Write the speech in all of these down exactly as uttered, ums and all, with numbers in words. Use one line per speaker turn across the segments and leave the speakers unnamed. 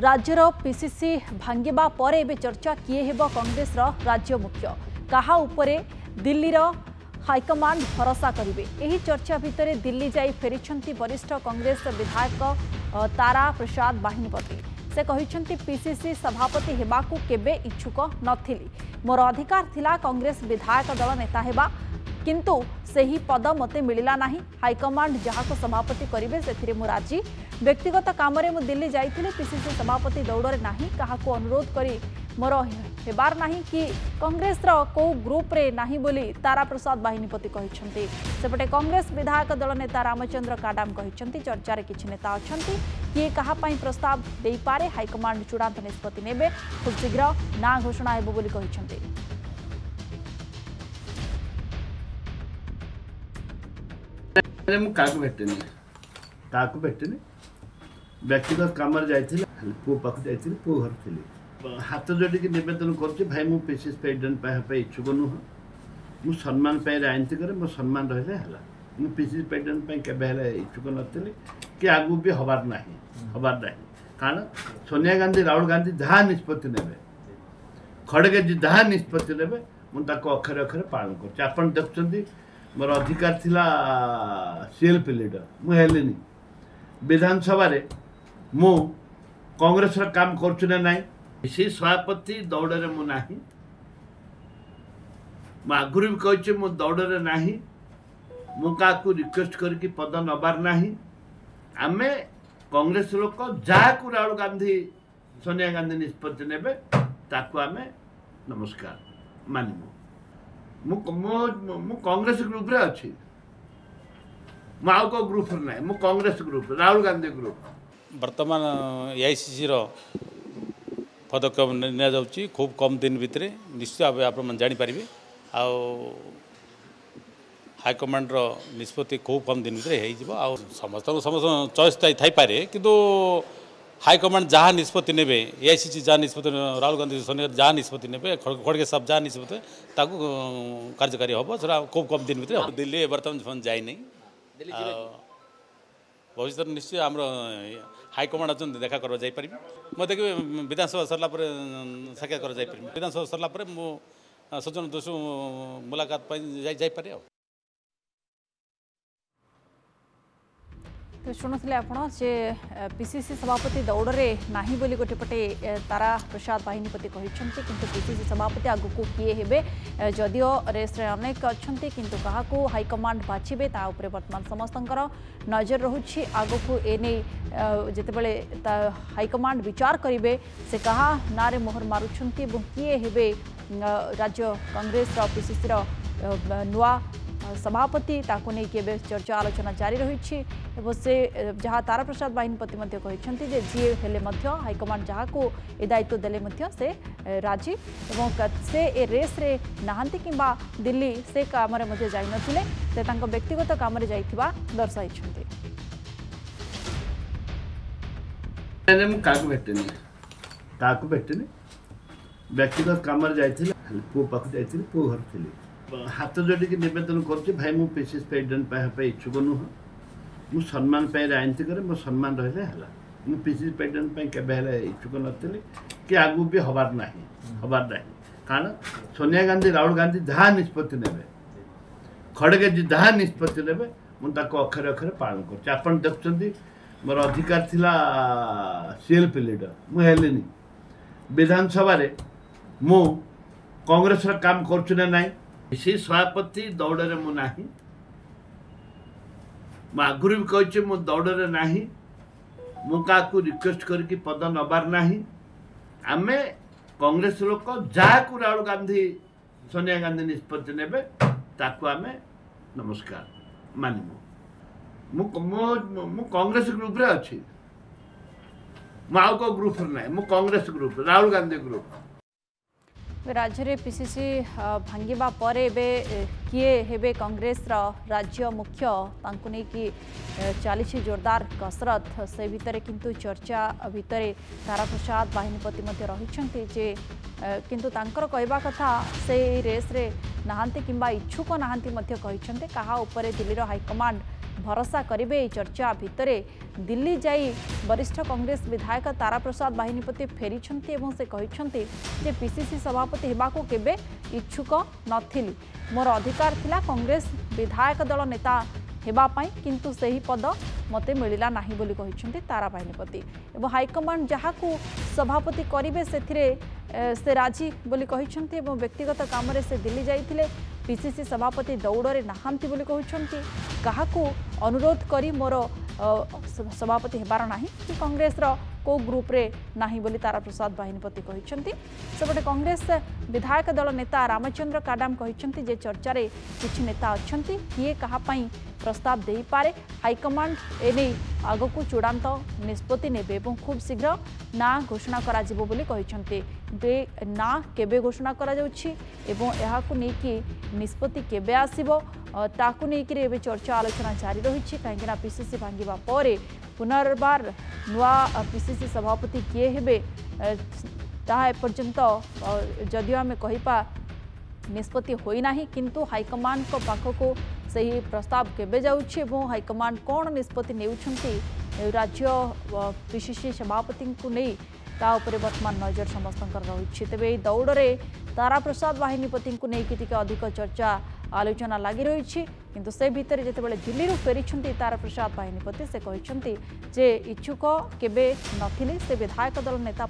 राज्यर पीसीसी भांगिबा पर एबे चर्चा किए हेब कांग्रेस राज्य मुख्य कहा उपरे दिल्लीर हाईकमांड भरोसा करिवे। एही चर्चा भितर दिल्ली जाई फेरिछंती वरिष्ठ कांग्रेस विधायक तारा प्रसाद बाहिनीपति। से कहिछंती पीसीसी सभापति हेबाकू केबे इच्छुक नथिली, मोर अधिकार थिला कांग्रेस विधायक दल नेता हेबा, किंतु सही पद मते मिलिला नाही। हाईकमांड जहाको सभापति करिवे सेथिरे मु राजी। व्यक्तिगत काम रे मु दिल्ली जाइथिले, पीसीसी सभापति दौड़रे नाही, काहाको अनुरोध करी मोर हेबार नाही कि कांग्रेस रो को ग्रुप रे नाही बोली तारा प्रसाद बाहिनीपति कहिछंती। सेपटे कांग्रेस विधायक दल नेता रामचंद्र काडाम कहिछंती चर्चा रे किछि नेता अछंती कि कहा पई प्रस्ताव देई पारे, हाईकमांड चूड़ांत निष्पत्ति नेबे, खूब शीघ्र ना घोषणा हेबो बोली कहिछंती।
व्यक्तिगत कम पु पाक पु घर थी हाथ जोड़ी नवेदन कर भाई मु पीसीसी प्रेसिडेंट इच्छुक नुह, मु सम्मान राजनीति करे, मो सम्मान रही है। पीसीसी प्रेसिडेंट के इच्छुक नी कि आगू भी हबार ना हबार ना कारण सोनिया गांधी राहुल गांधी जहाँ निष्पत्ति ने खड़गे जी जहाँ निष्पत्ति ने मुझे अक्षरे अक्षरे पालन कर देखुं मोर अधिकार थिला सीएलपी लीडर मुझे विधानसभा रे मु कांग्रेस काम करुँ ना ना सी सभापति दौड़े मु ना आगुरी भी कही मु दौड़े ना मु क्या रिक्वेस्ट करके पद नबार ना आमे कांग्रेस लोक जहाँ को राहुल गांधी सोनिया गांधी निष्पत्ति ने आमे नमस्कार मानमु। मु कांग्रेस ग्रुप रे अच्छी माओ को ग्रुप ना मु कांग्रेस ग्रुप राहुल गांधी ग्रुप
वर्तमान एआईसीसी रो पदक्षेप निया जाउची खूब कम दिन भितर निश्चित भाव आप जापर आ हाईकमांड रो निष्पत्ति खूब कम दिन भितर हो समस्त समस्त चॉइस थी पारे किंतु हाईकमांड जहाँ निष्पत्ति ने एआईसीसी जहाँ निष्पत्ति राहुल गांधी सोनिया जहाँ निष्पत्ति ने खड़गे सब जहाँ निष्पत्ति ताकू कार्यकारी हम से खूब कम दिन भितर दिल्ली बर्तमान जाए नहीं भविष्य निश्चय आम हाईकमांड अच्छा देखा कर जापर मैं देखिए विधानसभा सरला साक्षात कर विधानसभा सरला मुझे सज्जन दोषु मुलाकात जापर।
तो शुणुले आप पीसीसी सभापति दौड़े ना बोली गोटे पटे तारा प्रसाद बाहिनीपति कहते किंतु पीसीसी सभापति आगू किए हेबे जदियो रेस रे अनेक अच्छा किंतु क्या हाईकमांड बाछिबे ता उपरे वर्तमान समस्तंकर नजर रहुछि। आगू एने जितेबले हाईकमांड विचार करिवे से कहा नारे मोहर मारुछंती किए हेबे राज्य कांग्रेस पीसीसी नुआ सभापति ताकू नहीं कि चर्चा आलोचना जारी रही से जहाँ तारा प्रसाद बाहिनीपति कहते जे जी हेले हाईकमांड जहाँ को ए दायित्व देले से राजी एवं से ए रेस रे नहांती किंबा दिल्ली से काम रे जाई नथिले से तांको व्यक्तिगत काम रे जाइथिबा दर्शाई छथि।
व्यक्तिगत काम पु पाक पु घर थी हाथ जोड़ी नवेदन कर भाई मु पीसीसी प्रेसिडेंट इच्छुक नुह, मु सम्मान राजनीति करे, मो सम्मान रही है। पीसीसी प्रेसिडेंट के इच्छुक नी कि आगू भी हबार ना हबार ना कारण सोनिया गांधी राहुल गांधी जहाँ निष्पत्ति ने खड़गे जी जहाँ निष्पत्ति ने मुझे अक्षरे अक्षरे पालन कर देखुं मोर अधिकार थिला सीएलपी लीडर मुझे विधानसभा रे मु कांग्रेस काम करुँ ना ना सी सभापति दौड़े मु ना आगुरी भी कही मु दौड़े ना मु क्या रिक्वेस्ट करके पद नबार ना आमे कांग्रेस लोक जहाँ को राहुल गांधी सोनिया गांधी निष्पत्ति ने आमे नमस्कार मानमु। मु कांग्रेस ग्रुप रे अच्छी माओ को ग्रुप ना मु कांग्रेस ग्रुप राहुल गांधी ग्रुप
राज्य में पीसीसी भांगिबा पर एबे किए हेबे कांग्रेस राज्य मुख्य तांको नै कि चली जोरदार कसरत से भितर किंतु चर्चा भितर तारा प्रसाद बाहिनीपति मध्य रहिछंती जे किंतु तांकर कहबा कथा से रेस रे नहांती किंबा इच्छुक नहांती मध्य कहिछंते कहा उपरे दिल्ली रो हाईकमांड भरोसा करेंगे ये चर्चा भितर दिल्ली जाई वरिष्ठ कांग्रेस विधायक तारा प्रसाद बाहिनीपति फेरी से कहते जे पीसीसी सभापति हेबाको केबे इच्छुक नथिली मोर अधिकार थिला कांग्रेस विधायक दल नेता हेबापाई किंतु सही पद मते मिलिला नाही बोली कहिसेंती तारा बाहिनीपति एवं हाईकमांड जहाकू सभापति करिवे सेथिरे से राजी बोली कहिसेंती एवं व्यक्तिगत काम रे से दिल्ली जाइथिले पीसीसी सभापति दौड़े नहांती बोली कहिसेंती काहाकू अनुरोध करी मोर सभापति हेबार नाही कि कांग्रेस रो को ग्रुप रे नाही बोली तारा प्रसाद बाहिनीपति कहिसेंती सेपटे कांग्रेस विधायक दल नेता रामचंद्र काडाम कहिसेंती जे चर्चा रे किछि नेता अछंती किए कहा पई प्रस्ताव देई पारे हाईकमांड एने आगकू चूड़ांत निष्पत्ति नेबे एवं खूब शीघ्र ना घोषणा करा जिवो बोली कहिसेंती बे ना केबे घोषणा करा जाउछि एवं एहाकू नै कि निष्पत्ति केबे आसीबो ताकू नै कि एबे चर्चा आलोचना जारी रहिछि काहेकि पीसीसी भांगिबा परे पुनर्बार नुआ पीसीसी सभापति किए हेबे ताहा एपर्यंत जदियो आमे कहिपा निष्पत्ति होई नाही किंतु हाईकमांड को पाखको सही प्रस्ताव केबे जाउछि एवं हाईकमांड कोन निष्पत्ति नेउछंती राज्य पीसीसी सभापति को नहीं ता उपरे वर्तमान नजर समस्तंकर रहिछि तबे दौड़रे तारा प्रसाद बाहिनीपति को नहीं कि अधिक चर्चा आलोचना लगी रही किंतु से भितर जितेबाला दिल्ली फेरी तारा प्रसाद बाहिनीपति से कहते जे इच्छुक केबे नथिले से विधायक दल नेता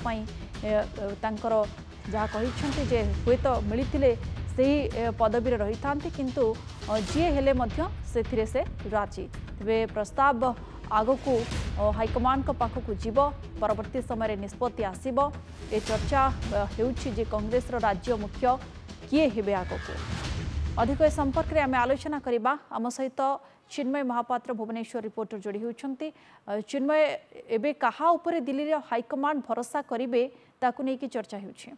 तांकर जहाँ कहते जे हुए तो मिलते से पदवी रही था किंतु जी हेले मध्य से से राजी तेरे प्रस्ताव आगकू हाईकमांड पाखक जीव परवर्ती समय निष्पत्ति आसीबो ए चर्चा हेउछि जे कांग्रेस राज्य मुख्य किए हेबे आगकू अधिक संपर्क में आम आलोचना करवा आम सहित चिन्मय महापात्र भुवनेश्वर रिपोर्टर जोड़ी होती चिन्मय एबे कहा उपरे दिल्ली रे हाईकमांड भरोसा करिवे ताकू नै कि चर्चा होउछि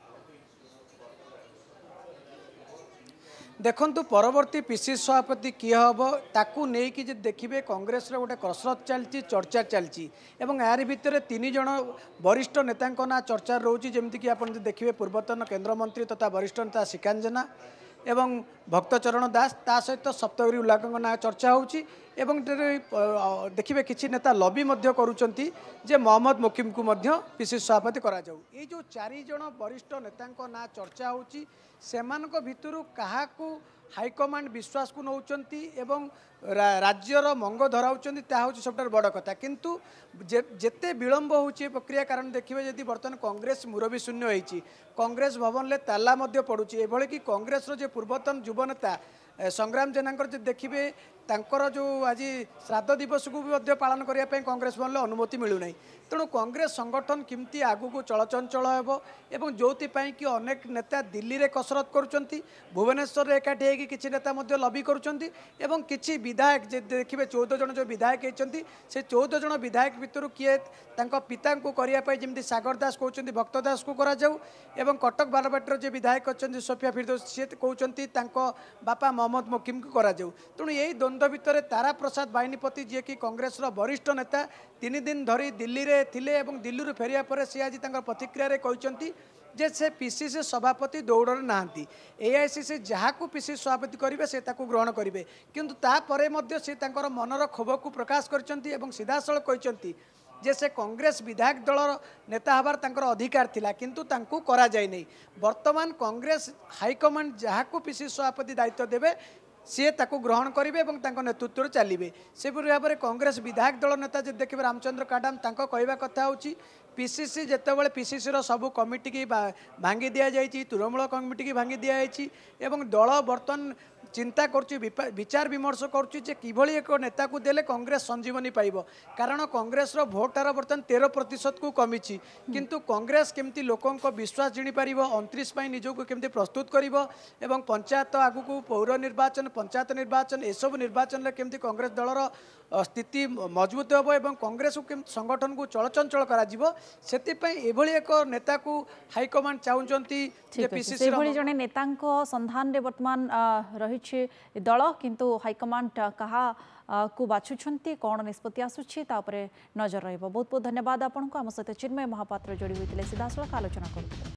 देखंतु परवर्ती पीसीसी सभापति किए हम ताकू नहीं कि देखिए कांग्रेस गोटे कसरत चलती चर्चा चलती एवं यार भितर तीन जन वरिष्ठ नेता ना चर्चा रोचे जमीक आप देखिए पूर्वतन केन्द्रमंत्री तथा वरिष्ठ नेता श्रीकांत जेना एवं भक्तचरण दास ता सहित सप्तगिरी उल्लाखों ना चर्चा होची एवं देखिए किसी नेता लबी करुँच जे मोहम्मद मोकिम को पीसीसी सभापति करा जाऊ ये जो चार जन वरिष्ठ नेता ना चर्चा होची सेमानक भितरु काहाकू हाईकमांड विश्वास को नौचंती एवं राज्यर मंग धराउचंती ता होची सबटार बड़ कथा किंतु जे जेते विलंब होची प्रक्रिया कारण देखिबे जदि बर्तमान कांग्रेस मुरबी शून्य होईची कांग्रेस भवन ले ताला मध्य पड़ुची एभले कि कांग्रेस रो जे पूर्वतन युवा नेता संग्राम जेनांकर जे देखिबे तांकर जो आज श्राद्ध दिवस को भी पालन करने कांग्रेस भवन अनुमति मिलूना तेणु कांग्रेस संगठन किमती आगू चलचंचल हो जो कि अनेक नेता दिल्ली रे कसरत करुँच भुवनेश्वर एकाठी होगी किसी नेता लबी करुँच किसी विधायक देखिए चौदह जन जो विधायक होती से चौदह जन विधायक भितर किए पिता को करने जमी सागर दास कहते भक्त दास को करा जाऊ एवं कटक बारबाटर जो विधायक अच्छा सोफिया फिरदौस सी कहते बापा मोहम्मद मोकिम को करा जाऊ तेणु यही द्वंद्व भितर तारा प्रसाद बाहिनीपति जी की कांग्रेस वरिष्ठ नेता तीन दिन धरी दिल्ली रे थिले एवं दिल्ली रू फेरिया पर से आज प्रतिक्रिया रे कहते जे से पीसीसी सभापति दौड़ नहांती एआईसीसी जहाँ को पीसीसी सभापति करेंगे से ताकू ग्रहण करेंगे किंतु तापरे मध्य से तांकर मनर क्षोभ को प्रकाश करछंती एवं सीधासलख कहछंती जे से कांग्रेस विधायक दल नेता हबार तांकर अधिकार थिला किंतु तांकू करा जाय नै वर्तमान कांग्रेस हाईकमांड जहाँ को पीसीसी सभापति दायित्व देबे सी ताकू ग्रहण करेंगे और तांको नेतृत्व चलिए से भाव में कांग्रेस विधायक दल नेता जो देखिए रामचंद्र काडाम तांको कहवा कथा होची पीसीसी जितेबाला पीसीसी रो सबू कमिटी की भांगी दि जाइए तृणमूल कमिटी की भांगी दि जाइए दल बर्तमान चिंता करुच्ची विचार विमर्श करुच्ची किभली एक नेता को देले कांग्रेस संजीवनी पाइब कारण कांग्रेस रो भोट हार बर्तमान तेरह प्रतिशत को कमी किंतु कांग्रेस केमती लोकों को विश्वास जिणी पार अंतरीश निजक केमती प्रस्तुत कर पंचायत आगु को पौर निर्वाचन पंचायत निर्वाचन एसबू निर्वाचन में केमती कांग्रेस दलर स्थिति मजबूत हो एवं कांग्रेस को संगठन को चलचंचल करा एक नेता को हाईकमांड चाहती
जड़े नेता संधान रे वर्तमान रही दल किंतु हाईकमांड कहा को बाछुंट कौन निष्पत्ति आसूची नजर रही बहुत बहुत धन्यवाद आपको आम सहित चिन्मय महापात्र जोड़ी होते सीधासलख आलोचना करूँ।